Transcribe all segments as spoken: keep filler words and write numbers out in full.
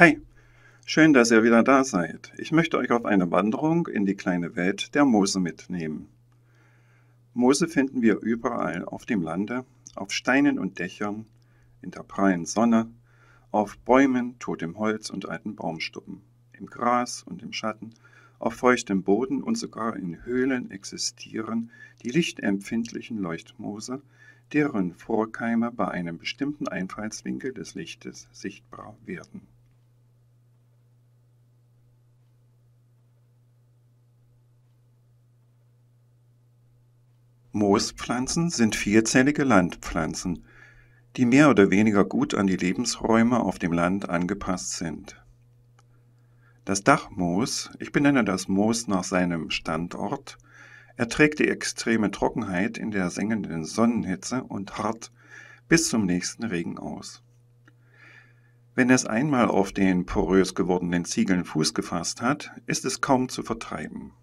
Hi, schön, dass ihr wieder da seid. Ich möchte euch auf eine Wanderung in die kleine Welt der Moose mitnehmen. Moose finden wir überall auf dem Lande, auf Steinen und Dächern, in der prallen Sonne, auf Bäumen, totem Holz und alten Baumstuppen, im Gras und im Schatten, auf feuchtem Boden und sogar in Höhlen existieren die lichtempfindlichen Leuchtmoose, deren Vorkeime bei einem bestimmten Einfallswinkel des Lichtes sichtbar werden. Moospflanzen sind vielzellige Landpflanzen, die mehr oder weniger gut an die Lebensräume auf dem Land angepasst sind. Das Dachmoos, ich benenne das Moos nach seinem Standort, erträgt die extreme Trockenheit in der sengenden Sonnenhitze und harrt bis zum nächsten Regen aus. Wenn es einmal auf den porös gewordenen Ziegeln Fuß gefasst hat, ist es kaum zu vertreiben.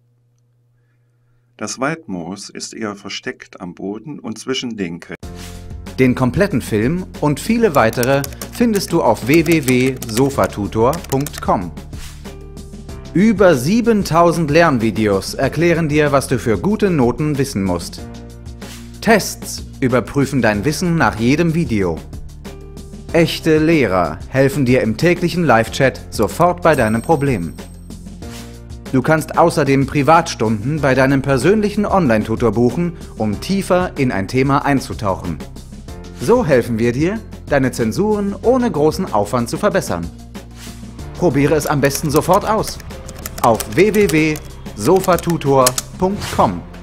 Das Waldmoos ist eher versteckt am Boden und zwischen den Gräsern. Den kompletten Film und viele weitere findest du auf w w w punkt sofatutor punkt com. Über siebentausend Lernvideos erklären dir, was du für gute Noten wissen musst. Tests überprüfen dein Wissen nach jedem Video. Echte Lehrer helfen dir im täglichen Live-Chat sofort bei deinem Problem. Du kannst außerdem Privatstunden bei deinem persönlichen Online-Tutor buchen, um tiefer in ein Thema einzutauchen. So helfen wir dir, deine Zensuren ohne großen Aufwand zu verbessern. Probiere es am besten sofort aus. Auf w w w punkt sofatutor punkt com.